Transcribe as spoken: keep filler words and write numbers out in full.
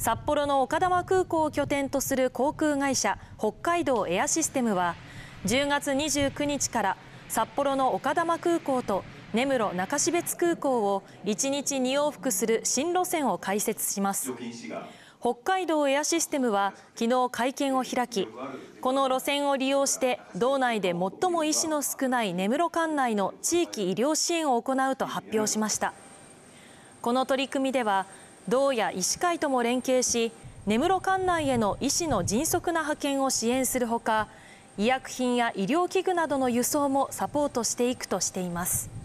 札幌の丘珠空港を拠点とする航空会社北海道エアシステムはじゅうがつにじゅうくにちから札幌の丘珠空港と根室中標津空港をいちにちに往復する新路線を開設します。北海道エアシステムは昨日会見を開き、この路線を利用して道内で最も医師の少ない根室管内の地域医療支援を行うと発表しました。この取り組みでは道や医師会とも連携し、根室管内への医師の迅速な派遣を支援するほか、医薬品や医療器具などの輸送もサポートしていくとしています。